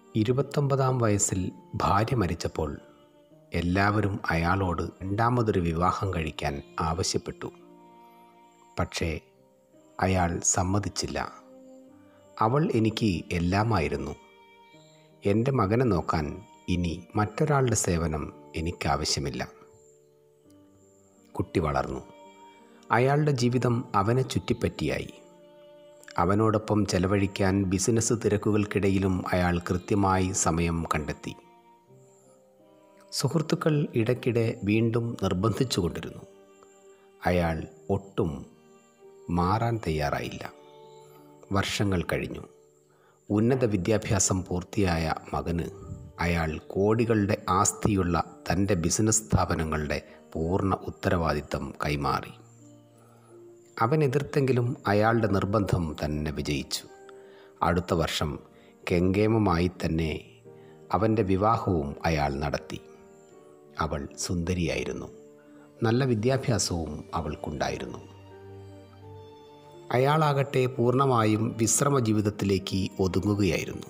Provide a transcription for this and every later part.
29-ാം വയസ്സിൽ ഭാര്യ മരിച്ചപ്പോൾ എല്ലാവരും അയാളോട് രണ്ടാമതൊരു വിവാഹം കഴിക്കാൻ ആവശ്യപ്പെട്ടു. പക്ഷേ അയാൾ സമ്മതിച്ചില്ല. അവൾ എനിക്ക് എല്ലാമായിരുന്നു. എൻ്റെ മകനെ നോക്കാൻ ഇനി മറ്റൊരാളുടെ സേവനം എനിക്കാവശ്യമില്ല. കുട്ടി വളർന്നു. അയാളുടെ ജീവിതം അവനെ ചുറ്റിപ്പറ്റിയായി. അവനോടൊപ്പം ചെലവഴിക്കാൻ ബിസിനസ് തിരക്കുകൾക്കിടയിലും അയാൾ കൃത്യമായി സമയം കണ്ടെത്തി. സുഹൃത്തുക്കൾ ഇടയ്ക്കിടെ വീണ്ടും നിർബന്ധിച്ചുകൊണ്ടിരുന്നു. അയാൾ ഒട്ടും മാറാൻ തയ്യാറായില്ല. വർഷങ്ങൾ കഴിഞ്ഞു. ഉന്നത വിദ്യാഭ്യാസം പൂർത്തിയായ മകന് അയാൾ കോടികളുടെ ആസ്തിയുള്ള തൻ്റെ ബിസിനസ് സ്ഥാപനങ്ങളുടെ പൂർണ്ണ ഉത്തരവാദിത്തം കൈമാറി. അവൻ എതിർത്തെങ്കിലും അയാളുടെ നിർബന്ധം തന്നെ വിജയിച്ചു. അടുത്ത വർഷം കെങ്കേമമായി തന്നെ അവൻ്റെ വിവാഹവും അയാൾ നടത്തി. അവൾ സുന്ദരിയായിരുന്നു. നല്ല വിദ്യാഭ്യാസവും അവൾക്കുണ്ടായിരുന്നു. അയാളാകട്ടെ പൂർണ്ണമായും വിശ്രമ ജീവിതത്തിലേക്ക് ഒതുങ്ങുകയായിരുന്നു.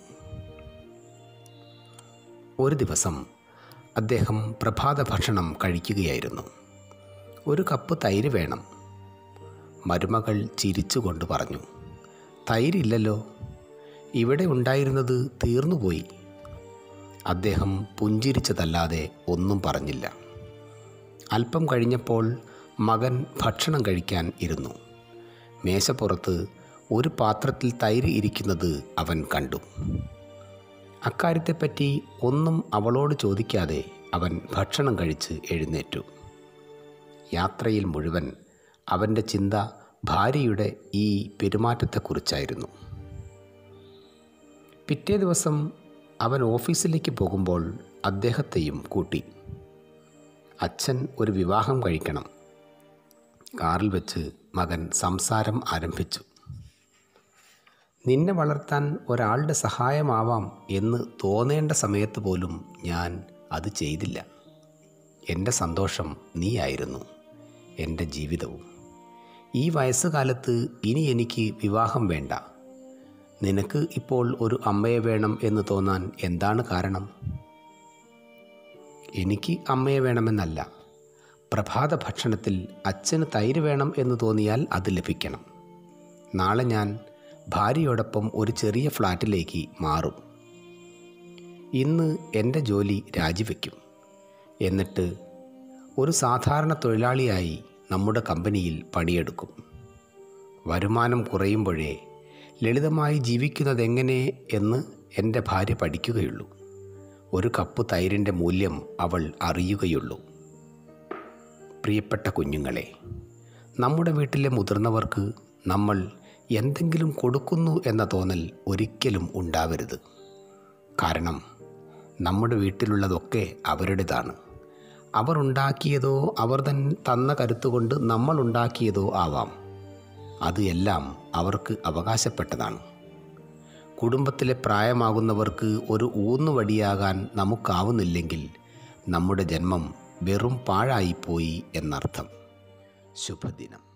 ഒരു ദിവസം അദ്ദേഹം പ്രഭാത ഭക്ഷണം കഴിക്കുകയായിരുന്നു. ഒരു കപ്പ് തൈര് വേണം. മരുമകൾ ചിരിച്ചുകൊണ്ട് പറഞ്ഞു, തൈരില്ലല്ലോ, ഇവിടെ ഉണ്ടായിരുന്നത് തീർന്നുപോയി. അദ്ദേഹം പുഞ്ചിരിച്ചതല്ലാതെ ഒന്നും പറഞ്ഞില്ല. അല്പം കഴിഞ്ഞപ്പോൾ മകൻ ഭക്ഷണം കഴിക്കാൻ ഇരുന്നു. മേശപ്പുറത്ത് ഒരു പാത്രത്തിൽ തൈര് ഇരിക്കുന്നത് അവൻ കണ്ടു. അക്കാര്യത്തെപ്പറ്റി ഒന്നും അവളോട് ചോദിക്കാതെ അവൻ ഭക്ഷണം കഴിച്ച് എഴുന്നേറ്റു. യാത്രയിൽ മുഴുവൻ അവൻ്റെ ചിന്ത ഭാര്യയുടെ ഈ പെരുമാറ്റത്തെക്കുറിച്ചായിരുന്നു. പിറ്റേ ദിവസം അവൻ ഓഫീസിലേക്ക് പോകുമ്പോൾ അദ്ദേഹത്തെയും കൂട്ടി. അച്ഛൻ ഒരു വിവാഹം കഴിക്കണം. കാറിൽ വെച്ച് മകൻ സംസാരം ആരംഭിച്ചു. നിന്നെ വളർത്താൻ ഒരാളുടെ സഹായമാവാം എന്ന് തോന്നേണ്ട സമയത്ത് പോലും ഞാൻ അത് ചെയ്തില്ല. എൻ്റെ സന്തോഷം നീയായിരുന്നു, എൻ്റെ ജീവിതവും. ഈ വയസ്സുകാലത്ത് ഇനി എനിക്ക് വിവാഹം വേണ്ട. നിനക്ക് ഇപ്പോൾ ഒരു അമ്മയെ വേണം എന്ന് തോന്നാൻ എന്താണ് കാരണം? എനിക്ക് അമ്മയെ വേണമെന്നല്ല. പ്രഭാത ഭക്ഷണത്തിൽ അച്ഛന് തൈര് വേണം എന്ന് തോന്നിയാൽ അത് ലഭിക്കണം. നാളെ ഞാൻ ഭാര്യയോടൊപ്പം ഒരു ചെറിയ ഫ്ലാറ്റിലേക്ക് മാറും. ഇന്ന് എൻ്റെ ജോലി രാജിവെക്കും. എന്നിട്ട് ഒരു സാധാരണ തൊഴിലാളിയായി നമ്മുടെ കമ്പനിയിൽ പണിയെടുക്കും. വരുമാനം കുറയുമ്പോഴേ ലളിതമായി ജീവിക്കുന്നതെങ്ങനെ എന്ന് എൻ്റെ ഭാര്യ പഠിക്കുകയുള്ളൂ. ഒരു കപ്പ് തൈരിൻ്റെ മൂല്യം അവൾ അറിയുകയുള്ളൂ. പ്രിയപ്പെട്ട കുഞ്ഞുങ്ങളെ, നമ്മുടെ വീട്ടിലെ മുതിർന്നവർക്ക് നമ്മൾ എന്തെങ്കിലും കൊടുക്കുന്നു എന്ന തോന്നൽ ഒരിക്കലും ഉണ്ടാവരുത്. കാരണം നമ്മുടെ വീട്ടിലുള്ളതൊക്കെ അവരുടേതാണ്. അവർ ഉണ്ടാക്കിയതോ അവർ തന്ന കരുത്തുകൊണ്ട് നമ്മൾ ഉണ്ടാക്കിയതോ ആവാം. അത് എല്ലാം അവർക്ക് അവകാശപ്പെട്ടതാണ്. കുടുംബത്തിലെ പ്രായമാകുന്നവർക്ക് ഒരു ഊന്നുവടിയാകാൻ നമുക്കാവുന്നില്ലെങ്കിൽ നമ്മുടെ ജന്മം വെറും പാഴായിപ്പോയി എന്നർത്ഥം. ശുഭദിനം.